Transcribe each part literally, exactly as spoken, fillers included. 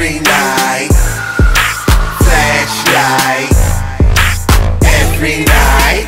every night. Flashlight every night.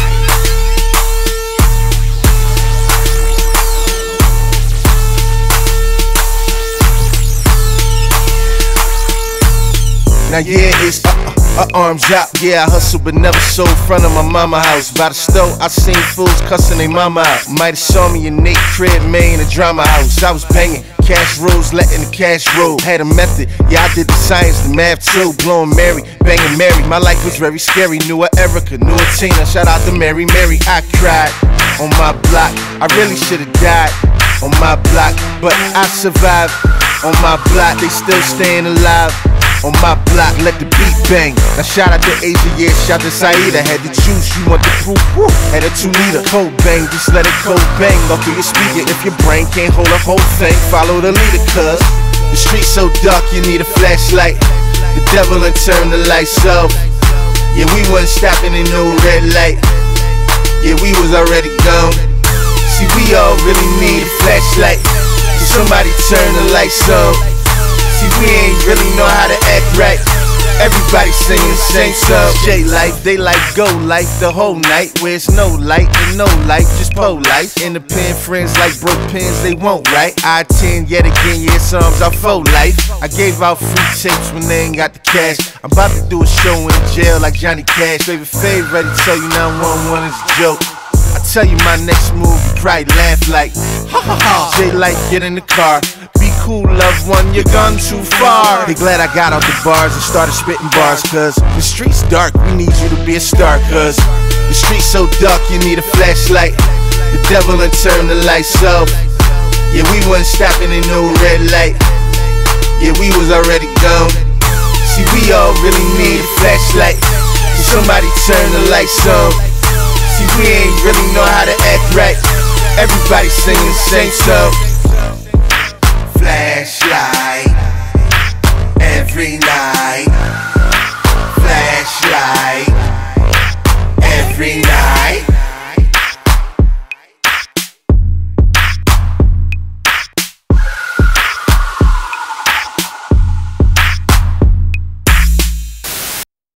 Now yeah, it's uh, uh, uh, arms out. Yeah, I hustle but never sold front of my mama house. By the stove, I seen fools cussing they mama out. Might have saw me in Nate crib, man, in a drama house. I was banging cash rolls, letting the cash roll. Had a method, yeah, I did the science, the math too. Blowing Mary, banging Mary. My life was very scary. Knew a Erica, knew a Tina. Shout out to Mary, Mary. I cried on my block. I really should've died on my block, but I survived. On my block, they still staying alive. On my block, let the beat bang. Now shout out to Asia, yeah, shout to Saida. Had the juice, you want the proof, woo. Had a two liter, cold bang, just let it cold bang. Go through your speaker, if your brain can't hold a whole thing, follow the leader, cuz the street's so dark, you need a flashlight. The devil done turned the lights off. Yeah, we wasn't stopping in no red light. Yeah, we was already gone. See, we all really need a flashlight. So somebody turn the lights on. See, we ain't really know how to act right. Everybody singing the same song. J life, they like go life the whole night. Where it's no light and no light, just polite. Independent friends like broke pens, they won't write. I ten yet again, yeah, songs are for life. I gave out free tapes when they ain't got the cash. I'm about to do a show in jail like Johnny Cash. Favorite fave, ready to tell you nine one one is a joke. I tell you my next move, you probably laugh like ha ha ha. J life, get in the car. Be cool, loved one, you're gone too far. They glad I got out the bars and started spitting bars. Cause the street's dark, we need you to be a star. Cause the street's so dark, you need a flashlight. The devil done turned the lights off. Yeah, we wasn't stopping in no red light. Yeah, we was already gone. See, we all really need a flashlight. So somebody turn the lights on. See, we ain't really know how to act right. Everybody singing the same song. Flashlight every night. Flashlight every night.